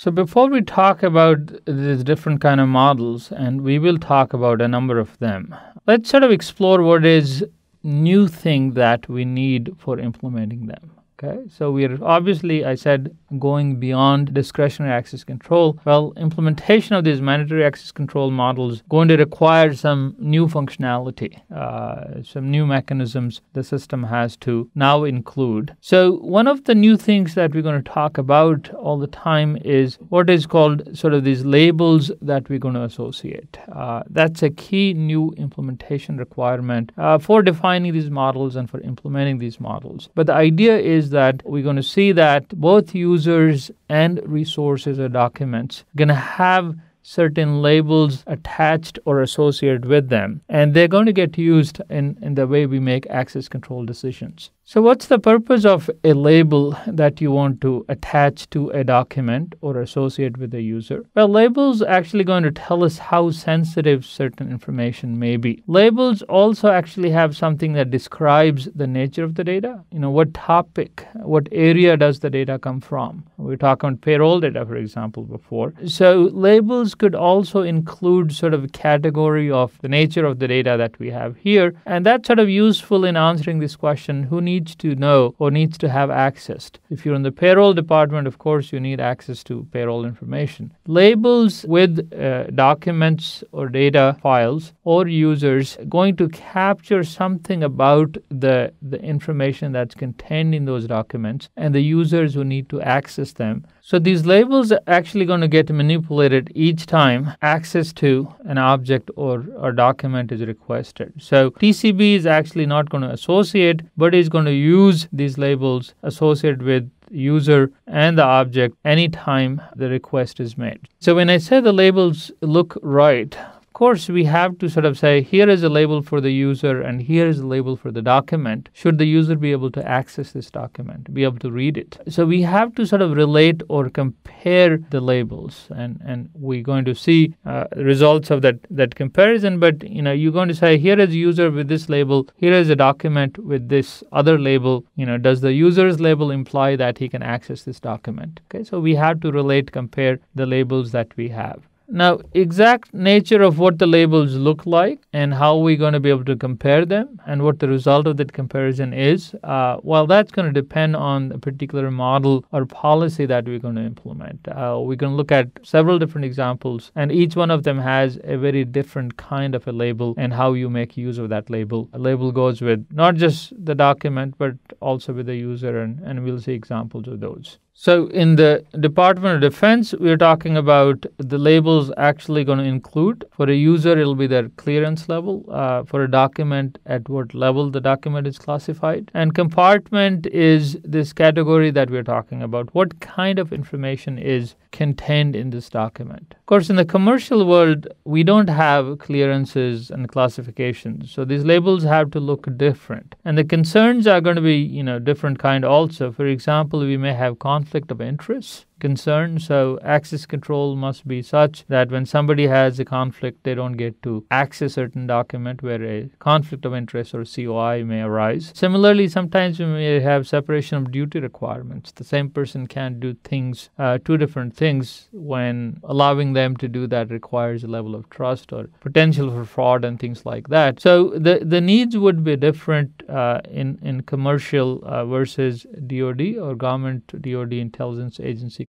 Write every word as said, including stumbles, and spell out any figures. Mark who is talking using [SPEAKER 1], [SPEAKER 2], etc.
[SPEAKER 1] So before we talk about these different kind of models, and we will talk about a number of them, let's sort of explore what is new thing that we need for implementing them. Okay, so we are obviously, I said, going beyond discretionary access control. Well, implementation of these mandatory access control models going to require some new functionality, uh, some new mechanisms the system has to now include. So one of the new things that we're going to talk about all the time is what is called sort of these labels that we're going to associate. Uh, that's a key new implementation requirement uh, for defining these models and for implementing these models. But the idea is that we're going to see that both users and resources or documents are going to have certain labels attached or associated with them, and they're going to get used in, in the way we make access control decisions. So what's the purpose of a label that you want to attach to a document or associate with a user? Well, labels are actually going to tell us how sensitive certain information may be. Labels also actually have something that describes the nature of the data. You know, what topic, what area does the data come from? We were talking about payroll data, for example, before. So labels could also include sort of a category of the nature of the data that we have here, and that's sort of useful in answering this question, who needs needs to know or needs to have access. If you're in the payroll department, of course, you need access to payroll information. Labels with uh, documents or data files or users going to capture something about the, the information that's contained in those documents and the users who need to access them. So these labels are actually going to get manipulated each time access to an object or, or document is requested. So T C B is actually not going to associate, but is going to use these labels associated with user and the object anytime the request is made. So when I say the labels look right, of course, we have to sort of say, here is a label for the user and here is a label for the document. Should the user be able to access this document, be able to read it? So we have to sort of relate or compare the labels, and, and we're going to see uh, results of that, that comparison. But, you know, you're going to say, here is a user with this label, here is a document with this other label. You know, does the user's label imply that he can access this document? Okay, so we have to relate, compare the labels that we have. Now, exact nature of what the labels look like and how we're going to be able to compare them and what the result of that comparison is, uh, well, that's going to depend on a particular model or policy that we're going to implement. Uh, we can look at several different examples, and each one of them has a very different kind of a label and how you make use of that label. A label goes with not just the document, but also with the user, and, and we'll see examples of those. So in the Department of Defense, we're talking about the labels actually going to include, for a user, it'll be their clearance level, uh, for a document, at what level the document is classified. And compartment is this category that we're talking about. What kind of information is contained in this document? Of course, in the commercial world, we don't have clearances and classifications. So these labels have to look different. And the concerns are going to be, you know, different kind also. For example, we may have conflict of interest concern. So access control must be such that when somebody has a conflict, they don't get to access certain document where a conflict of interest or C O I may arise. Similarly, sometimes we may have separation of duty requirements. The same person can't do things, uh, two different things, when allowing them to do that requires a level of trust or potential for fraud and things like that. So the, the needs would be different uh, in, in commercial uh, versus D O D or government D O D intelligence agency